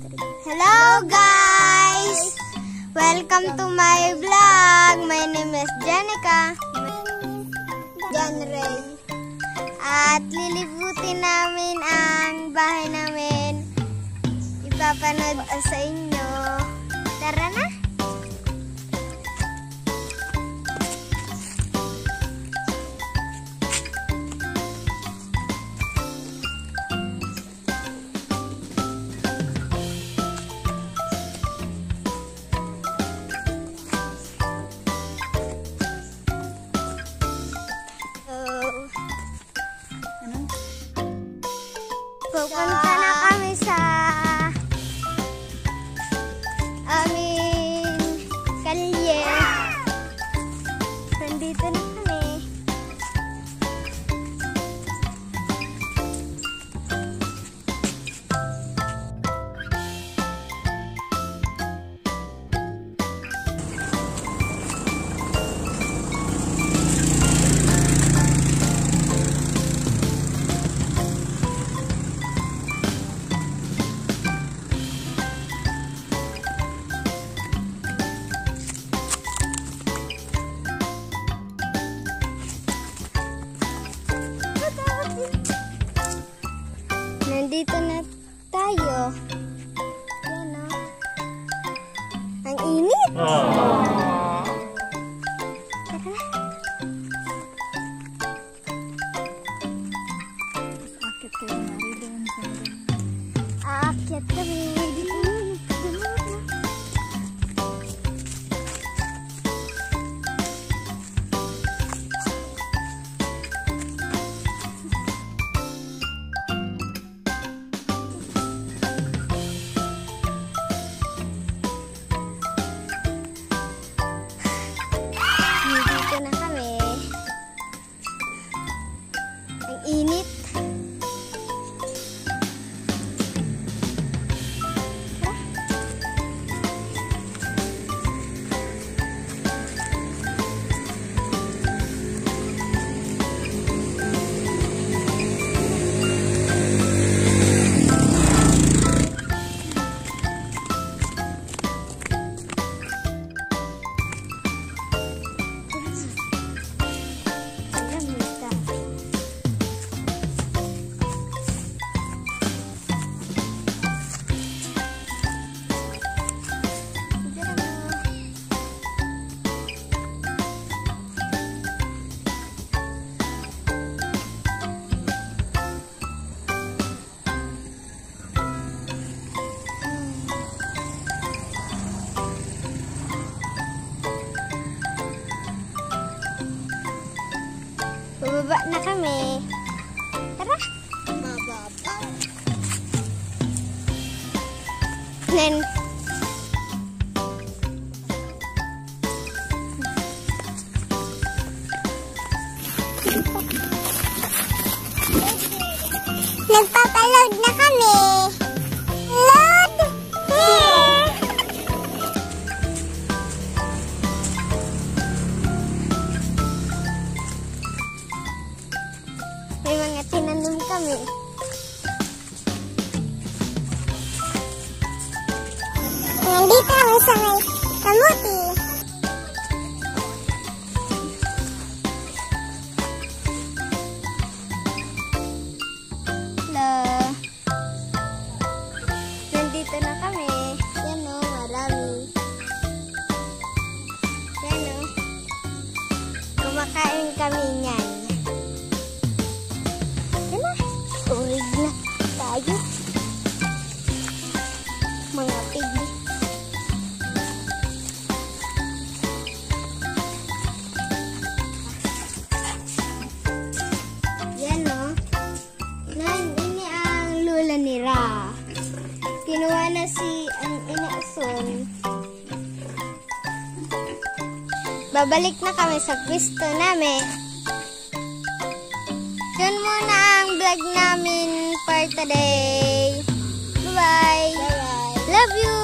Hello guys! Welcome to my vlog. My name is Jenica. Janray. At lilibutin namin ang bahay namin. Ipapanood sa inyo. Tara na! Pupunta na kami sa aming kalye. Nandito na kami. Nandito na tayo. Yan o. Ang init. Tara na. Aakyat kayo na rin. Aakyat kami. Init. Bababa na kami. Tara. Bababa. Then, nagpapaload na kami. Load! May mga tinanim kami. Nandito kami sa may kamuti. Nandito na kami. Yan o, marami. Yan o. Kumakain kami niyan. Urig na tayo. Mga pig. Yan o. Ini ang lula ni Ra. Kinuha na ang inaason. Babalik na kami sa pwesto namin. Yun muna ang vlog namin for today. Bye-bye. Love you.